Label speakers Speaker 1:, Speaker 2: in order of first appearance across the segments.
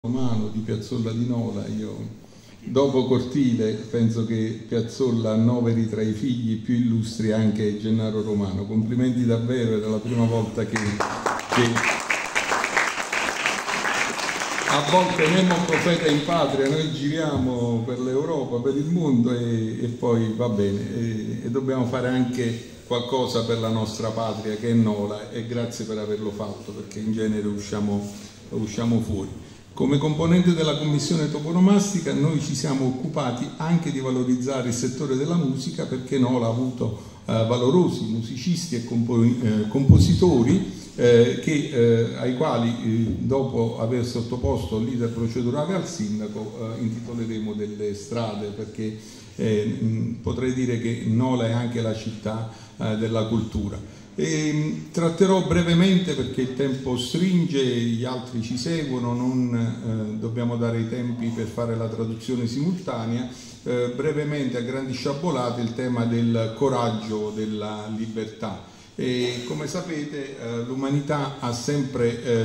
Speaker 1: Romano di Piazzolla di Nola. Io dopo Cortile penso che Piazzolla annoveri tra i figli più illustri anche Gennaro Romano. Complimenti davvero, era la prima volta che a volte nemo profeta in patria, noi giriamo per l'Europa, per il mondo e poi va bene, e dobbiamo fare anche qualcosa per la nostra patria che è Nola, e grazie per averlo fatto, perché in genere usciamo fuori. Come componente della commissione toponomastica noi ci siamo occupati anche di valorizzare il settore della musica, perché Nola ha avuto valorosi musicisti e compositori ai quali dopo aver sottoposto l'iter procedurale al sindaco intitoleremo delle strade, perché potrei dire che Nola è anche la città della cultura. Tratterò brevemente, perché il tempo stringe, gli altri ci seguono, non dobbiamo dare i tempi per fare la traduzione simultanea, brevemente a grandi sciabolate il tema del coraggio della libertà. E come sapete l'umanità ha sempre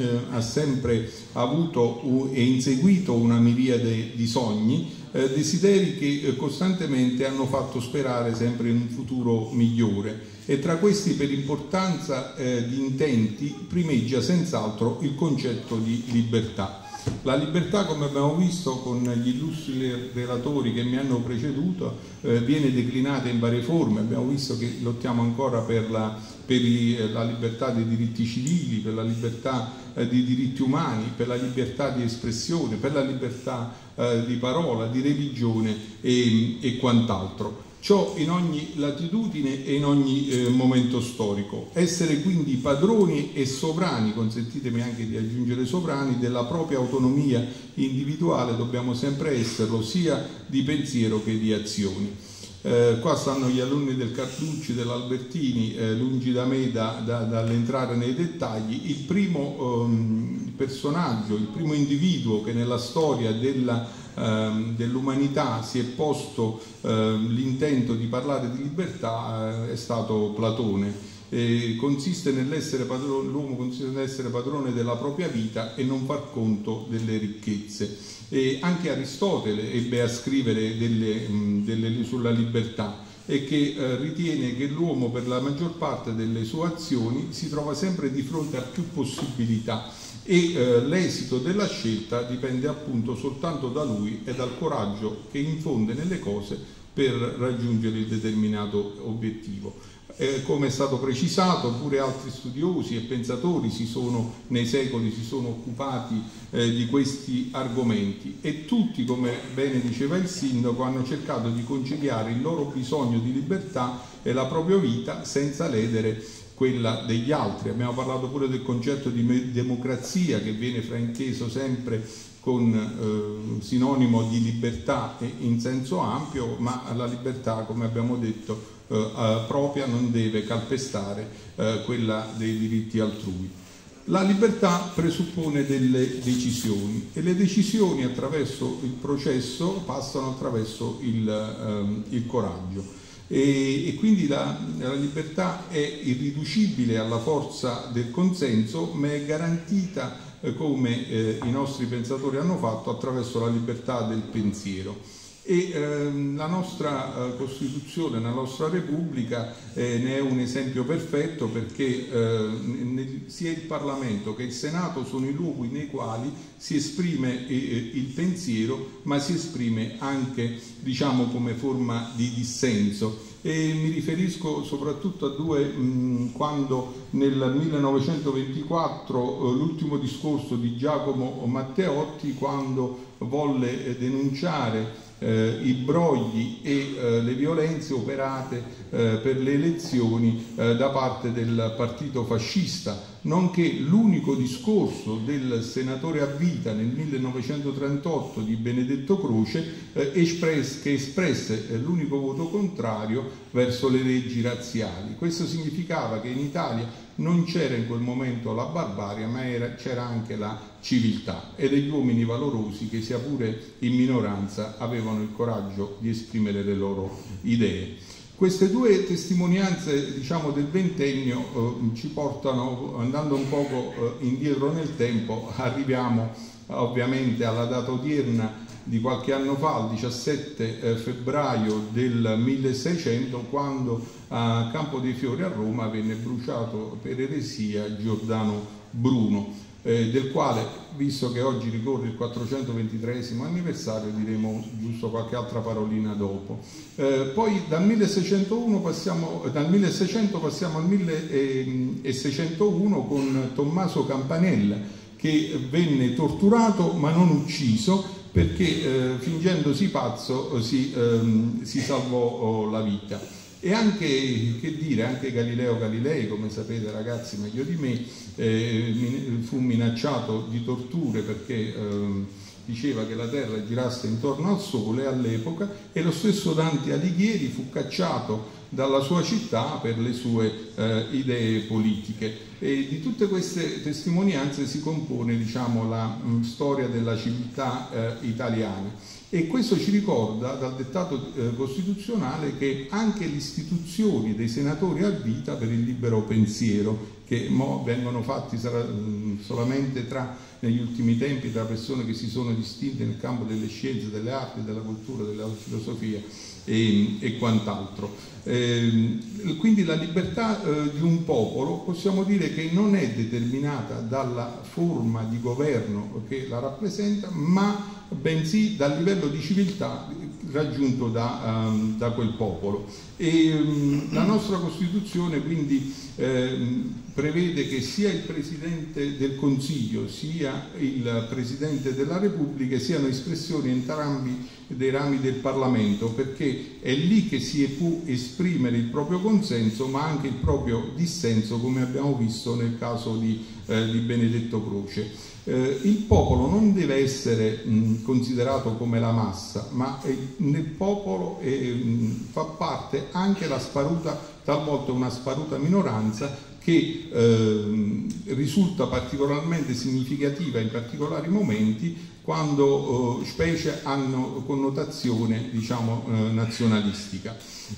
Speaker 1: avuto e inseguito una miriade di sogni, desideri che costantemente hanno fatto sperare sempre in un futuro migliore, e tra questi per importanza di intenti primeggia senz'altro il concetto di libertà. La libertà, come abbiamo visto con gli illustri relatori che mi hanno preceduto, viene declinata in varie forme. Abbiamo visto che lottiamo ancora per la libertà dei diritti civili, per la libertà dei diritti umani, per la libertà di espressione, per la libertà di parola, di religione e quant'altro. Ciò in ogni latitudine e in ogni momento storico. Essere quindi padroni e sovrani, consentitemi anche di aggiungere sovrani, della propria autonomia individuale, dobbiamo sempre esserlo, sia di pensiero che di azioni. Qua stanno gli alunni del Carducci, dell'Albertini, lungi da me dall'entrare nei dettagli. Il primo personaggio, il primo individuo che nella storia dell'umanità si è posto l'intento di parlare di libertà è stato Platone. L'uomo consiste nell'essere padrone della propria vita e non far conto delle ricchezze. E anche Aristotele ebbe a scrivere sulla libertà, e che ritiene che l'uomo per la maggior parte delle sue azioni si trova sempre di fronte a più possibilità, e l'esito della scelta dipende appunto soltanto da lui e dal coraggio che infonde nelle cose per raggiungere il determinato obiettivo. Come è stato precisato, pure altri studiosi e pensatori nei secoli si sono occupati di questi argomenti, e tutti, come bene diceva il sindaco, hanno cercato di conciliare il loro bisogno di libertà e la propria vita senza ledere quella degli altri. Abbiamo parlato pure del concetto di democrazia, che viene frainteso sempre con sinonimo di libertà in senso ampio, ma la libertà, come abbiamo detto, propria non deve calpestare quella dei diritti altrui. La libertà presuppone delle decisioni, e le decisioni attraverso il processo passano attraverso il coraggio. E quindi la libertà è irriducibile alla forza del consenso, ma è garantita, come i nostri pensatori hanno fatto, attraverso la libertà del pensiero. E la nostra Costituzione, la nostra Repubblica ne è un esempio perfetto, perché sia il Parlamento che il Senato sono i luoghi nei quali si esprime il pensiero, ma si esprime anche, diciamo, come forma di dissenso. E mi riferisco soprattutto a quando nel 1924 l'ultimo discorso di Giacomo Matteotti, quando volle denunciare i brogli e le violenze operate per le elezioni da parte del partito fascista, nonché l'unico discorso del senatore a vita nel 1938 di Benedetto Croce che espresse l'unico voto contrario verso le leggi razziali. Questo significava che in Italia non c'era in quel momento la barbarie, ma c'era anche la civiltà, e degli uomini valorosi che, sia pure in minoranza, avevano il coraggio di esprimere le loro idee. Queste due testimonianze, diciamo, del ventennio ci portano, andando un poco indietro nel tempo, arriviamo ovviamente alla data odierna di qualche anno fa, il 17 febbraio del 1600, quando a Campo dei Fiori a Roma venne bruciato per eresia Giordano Bruno, del quale, visto che oggi ricorre il 423esimo anniversario, diremo giusto qualche altra parolina dopo. Poi dal 1600 passiamo al 1601 con Tommaso Campanella, che venne torturato ma non ucciso, perché fingendosi pazzo si salvò la vita. E anche, che dire, anche Galileo Galilei, come sapete ragazzi meglio di me, fu minacciato di torture perché diceva che la Terra girasse intorno al Sole all'epoca, e lo stesso Dante Alighieri fu cacciato dalla sua città per le sue idee politiche. E di tutte queste testimonianze si compone, diciamo, la storia della civiltà italiana. E questo ci ricorda dal dettato costituzionale che anche le istituzioni dei senatori a vita per il libero pensiero, che mo vengono fatti solamente negli ultimi tempi tra persone che si sono distinte nel campo delle scienze, delle arti, della cultura, della filosofia e quant'altro. Quindi la libertà di un popolo possiamo dire che non è determinata dalla forma di governo che la rappresenta, ma bensì dal livello di civiltà raggiunto da quel popolo. E la nostra Costituzione quindi prevede che sia il Presidente del Consiglio sia il Presidente della Repubblica siano espressioni entrambi dei rami del Parlamento, perché è lì che si può esprimere il proprio consenso ma anche il proprio dissenso, come abbiamo visto nel caso di Benedetto Croce. Il popolo non deve essere considerato come la massa, ma nel popolo fa parte anche la sparuta, talvolta una sparuta minoranza, che risulta particolarmente significativa in particolari momenti, quando specie hanno connotazione, diciamo, nazionalistica.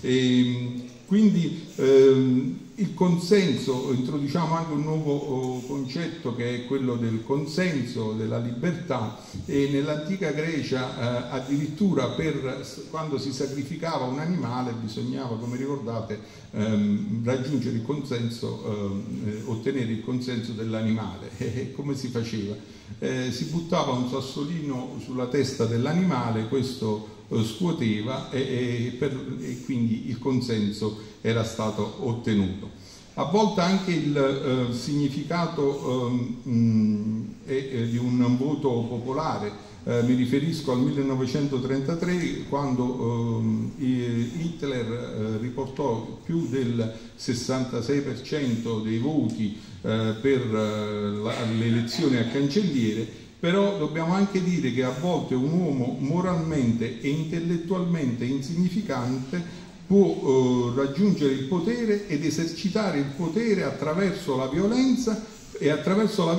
Speaker 1: Quindi il consenso, introduciamo anche un nuovo concetto che è quello del consenso, della libertà, e nell'antica Grecia addirittura quando si sacrificava un animale bisognava, come ricordate, raggiungere il consenso, ottenere il consenso dell'animale. E come si faceva? Si buttava un sassolino sulla testa dell'animale, questo scuoteva e quindi il consenso era stato ottenuto. A volte anche il significato di un voto popolare. Mi riferisco al 1933, quando Hitler riportò più del 66% dei voti per le elezioni a cancelliere. Però dobbiamo anche dire che a volte un uomo moralmente e intellettualmente insignificante può raggiungere il potere ed esercitare il potere attraverso la violenza, perché attraverso la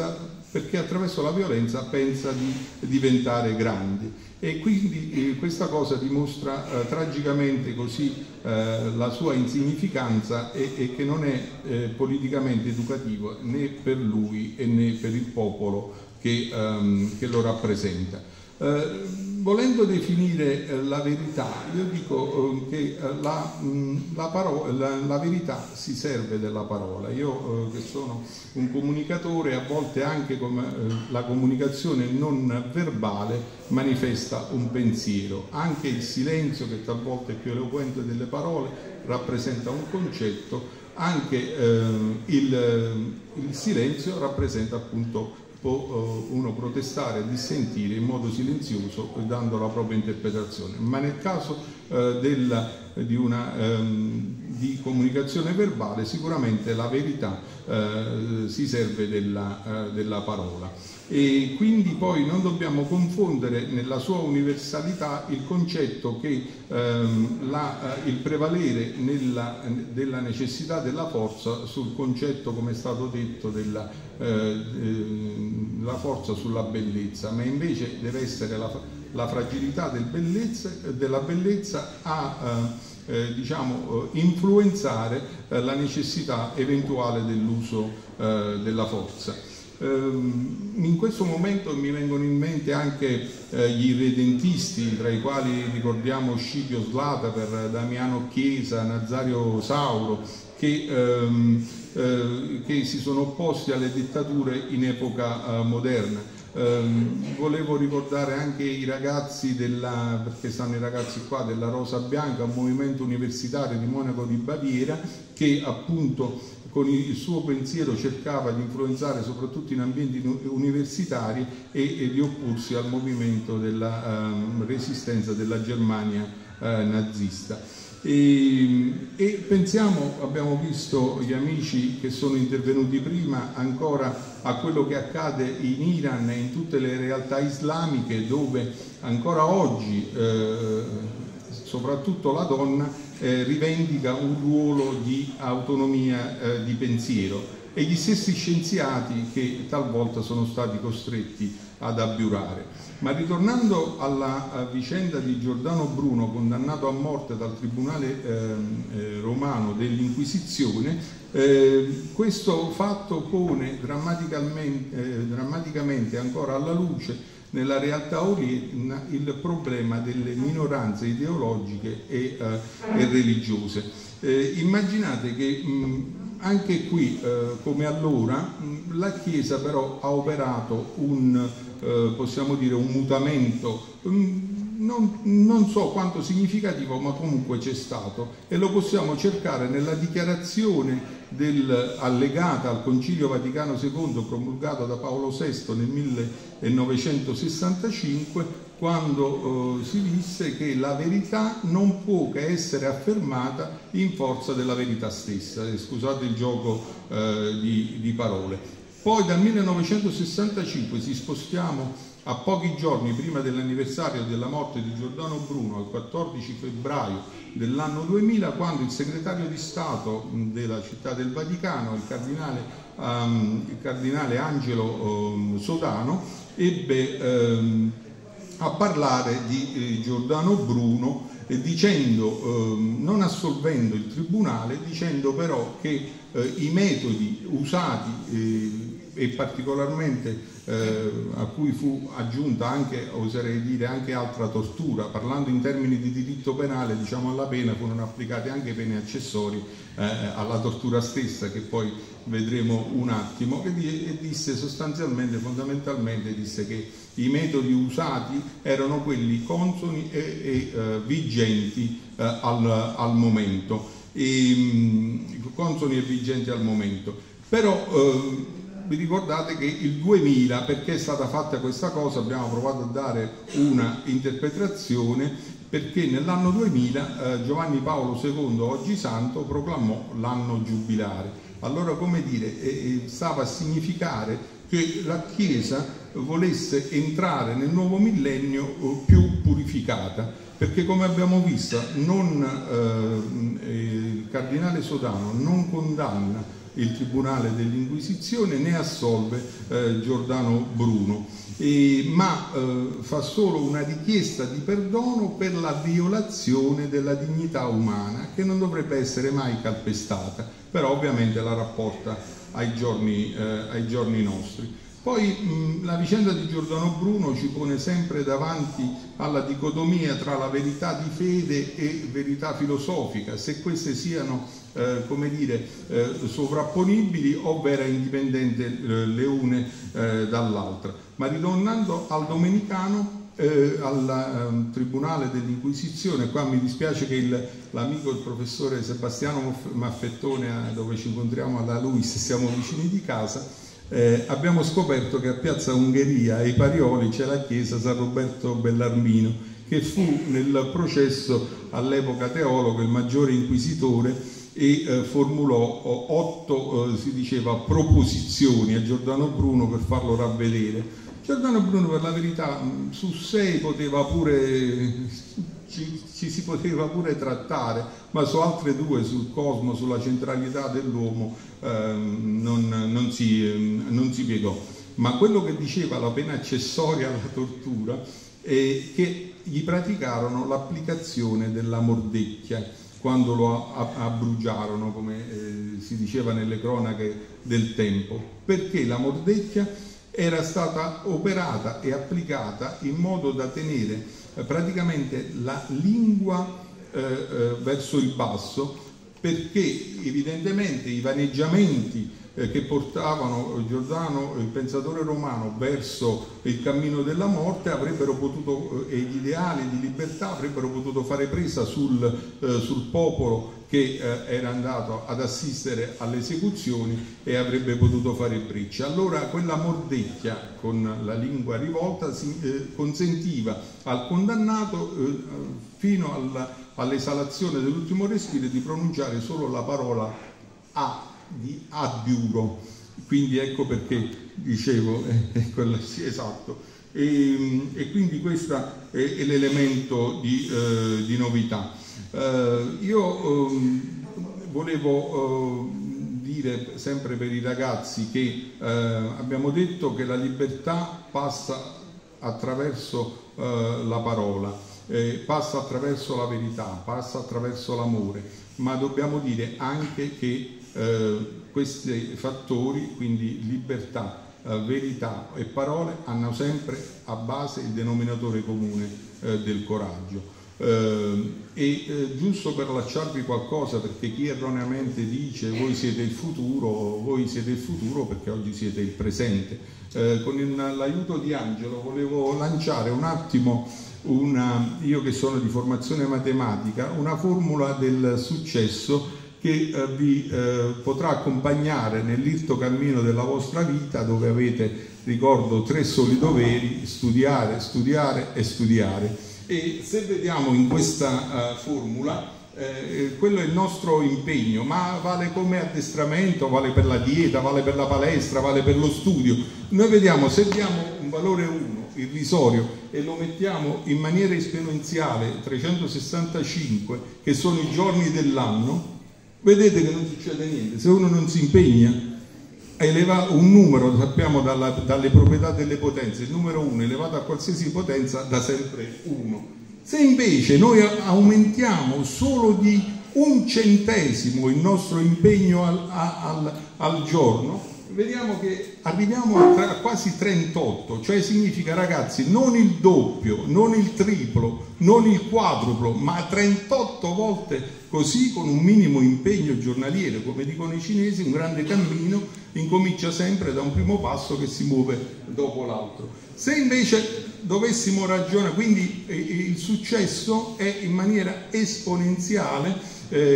Speaker 1: violenza pensa di diventare grandi. E quindi questa cosa dimostra tragicamente così la sua insignificanza e che non è politicamente educativo né per lui né per il popolo che lo rappresenta. Volendo definire la verità, io dico che la verità si serve della parola. Io che sono un comunicatore, a volte anche come la comunicazione non verbale manifesta un pensiero. Anche il silenzio, che talvolta è più eloquente delle parole, rappresenta un concetto. Anche il silenzio rappresenta, appunto, può uno protestare e dissentire in modo silenzioso dando la propria interpretazione, ma nel caso di comunicazione verbale sicuramente la verità si serve della parola. E quindi poi non dobbiamo confondere nella sua universalità il concetto che il prevalere della necessità della forza sul concetto, come è stato detto, della forza sulla bellezza, ma invece deve essere la fragilità della bellezza a diciamo, influenzare la necessità eventuale dell'uso della forza. In questo momento mi vengono in mente anche gli irredentisti, tra i quali ricordiamo Scipio Slataper, Damiano Chiesa, Nazario Sauro, che si sono opposti alle dittature in epoca moderna. Volevo ricordare anche i ragazzi perché stanno i ragazzi qua della Rosa Bianca, un movimento universitario di Monaco di Baviera, che appunto con il suo pensiero cercava di influenzare soprattutto in ambienti universitari e di opporsi al movimento della resistenza della Germania nazista. E pensiamo, abbiamo visto gli amici che sono intervenuti prima, ancora a quello che accade in Iran e in tutte le realtà islamiche, dove ancora oggi soprattutto la donna rivendica un ruolo di autonomia di pensiero, e gli stessi scienziati che talvolta sono stati costretti ad abiurare. Ma ritornando alla vicenda di Giordano Bruno, condannato a morte dal Tribunale romano dell'Inquisizione, questo fatto pone drammaticamente ancora alla luce nella realtà odierna il problema delle minoranze ideologiche e religiose. Immaginate che anche qui, come allora, la Chiesa però ha operato possiamo dire un mutamento, non so quanto significativo, ma comunque c'è stato, e lo possiamo cercare nella dichiarazione allegata al Concilio Vaticano II promulgata da Paolo VI nel 1965, quando si disse che la verità non può che essere affermata in forza della verità stessa. Scusate il gioco di parole. Poi dal 1965 ci spostiamo a pochi giorni prima dell'anniversario della morte di Giordano Bruno, al 14 febbraio dell'anno 2000, quando il segretario di Stato della Città del Vaticano, il cardinale Angelo Sodano, ebbe a parlare di Giordano Bruno, dicendo, non assolvendo il tribunale, dicendo però che i metodi usati e particolarmente a cui fu aggiunta anche, oserei dire, anche altra tortura, parlando in termini di diritto penale, diciamo alla pena furono applicate anche pene accessorie alla tortura stessa, che poi vedremo un attimo, e disse sostanzialmente, fondamentalmente disse che i metodi usati erano quelli consoni e vigenti al momento, consoni e vigenti al momento. Però vi ricordate che il 2000, perché è stata fatta questa cosa, abbiamo provato a dare una interpretazione, perché nell'anno 2000 Giovanni Paolo II, oggi santo, proclamò l'anno giubilare. Allora, come dire, stava a significare che la Chiesa volesse entrare nel nuovo millennio più purificata, perché come abbiamo visto il cardinale Sodano non condanna il Tribunale dell'Inquisizione né assolve Giordano Bruno, ma fa solo una richiesta di perdono per la violazione della dignità umana, che non dovrebbe essere mai calpestata, però ovviamente la rapporta ai giorni nostri. Poi la vicenda di Giordano Bruno ci pone sempre davanti alla dicotomia tra la verità di fede e verità filosofica, se queste siano come dire, sovrapponibili o vera indipendente le une dall'altra. Ma ritornando al domenicano, al Tribunale dell'Inquisizione, qua mi dispiace che l'amico, il professore Sebastiano Maffettone, dove ci incontriamo alla LUISS, siamo vicini di casa, abbiamo scoperto che a Piazza Ungheria, ai Parioli, c'è la chiesa San Roberto Bellarmino, che fu nel processo all'epoca teologo il maggiore inquisitore, e formulò 8, si diceva, proposizioni a Giordano Bruno per farlo ravvedere. Giordano Bruno, per la verità, su 6 poteva pure, ci si poteva pure trattare, ma su altre 2, sul cosmo, sulla centralità dell'uomo, non si piegò. Ma quello che diceva la pena accessoria alla tortura è che gli praticarono l'applicazione della mordecchia. quando lo abbrugiarono, come si diceva nelle cronache del tempo, perché la mordecchia era stata operata e applicata in modo da tenere praticamente la lingua verso il basso, perché evidentemente i vaneggiamenti che portavano Giordano, il pensatore romano, verso il cammino della morte avrebbero potuto, e gli ideali di libertà avrebbero potuto fare presa sul popolo che era andato ad assistere alle esecuzioni e avrebbe potuto fare breccia. Allora quella mordecchia con la lingua rivolta consentiva al condannato fino all'esalazione dell'ultimo respiro di pronunciare solo la parola A di addiuro, quindi ecco perché dicevo sì, esatto, e quindi questo è l'elemento di novità. Io volevo dire sempre per i ragazzi che abbiamo detto che la libertà passa attraverso la parola, passa attraverso la verità, passa attraverso l'amore, ma dobbiamo dire anche che questi fattori, quindi libertà, verità e parole, hanno sempre a base il denominatore comune del coraggio. Giusto per lasciarvi qualcosa, perché chi erroneamente dice voi siete il futuro perché oggi siete il presente. Con l'aiuto di Angelo volevo lanciare un attimo, io che sono di formazione matematica, una formula del successo che vi potrà accompagnare nell'irto cammino della vostra vita, dove avete, ricordo, 3 soli doveri: studiare, studiare e studiare. E se vediamo in questa formula, quello è il nostro impegno, ma vale come addestramento, vale per la dieta, vale per la palestra, vale per lo studio. Noi vediamo, se diamo un valore 1 irrisorio e lo mettiamo in maniera esponenziale, 365, che sono i giorni dell'anno, vedete che non succede niente. Se uno non si impegna, eleva un numero, sappiamo dalle proprietà delle potenze, il numero 1 elevato a qualsiasi potenza dà sempre 1. Se invece noi aumentiamo solo di 1 centesimo il nostro impegno al giorno, vediamo che arriviamo a quasi 38, cioè significa, ragazzi, non il doppio, non il triplo, non il quadruplo, ma 38 volte così, con un minimo impegno giornaliero. Come dicono i cinesi, un grande cammino incomincia sempre da un primo passo che si muove dopo l'altro. Se invece dovessimo ragionare, quindi il successo è in maniera esponenziale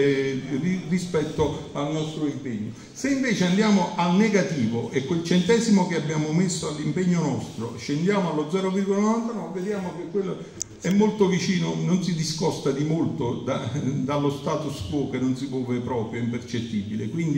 Speaker 1: rispetto al nostro impegno. Se invece andiamo al negativo e quel centesimo che abbiamo messo all'impegno nostro scendiamo allo 0,99, vediamo che quello è molto vicino, non si discosta di molto dallo status quo, che non si muove proprio, è impercettibile. Quindi